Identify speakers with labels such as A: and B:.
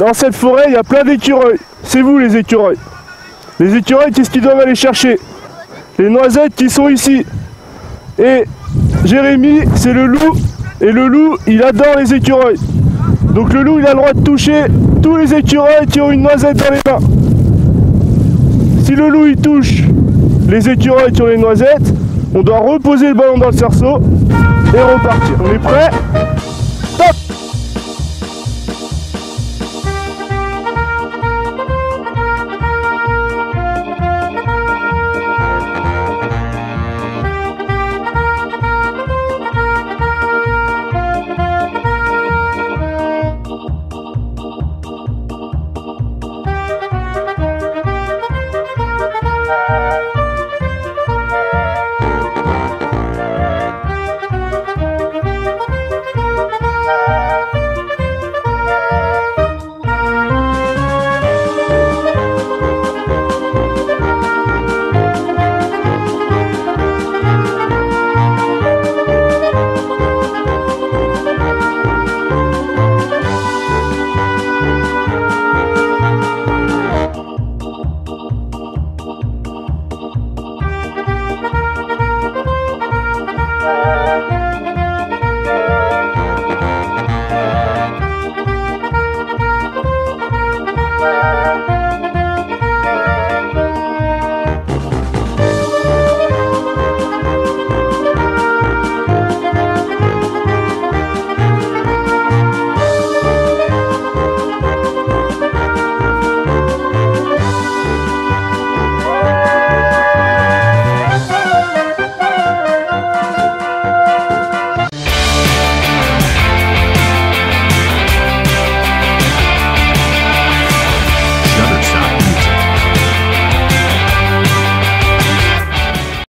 A: Dans cette forêt, il y a plein d'écureuils. C'est vous les écureuils. Les écureuils, qu'est-ce qu'ils doivent aller chercher? Les noisettes qui sont ici. Et Jérémy, c'est le loup. Et le loup, il adore les écureuils. Donc le loup, il a le droit de toucher tous les écureuils qui ont une noisette dans les mains. Si le loup, il touche les écureuils qui ont les noisettes, on doit reposer le ballon dans le cerceau et repartir. On est prêt?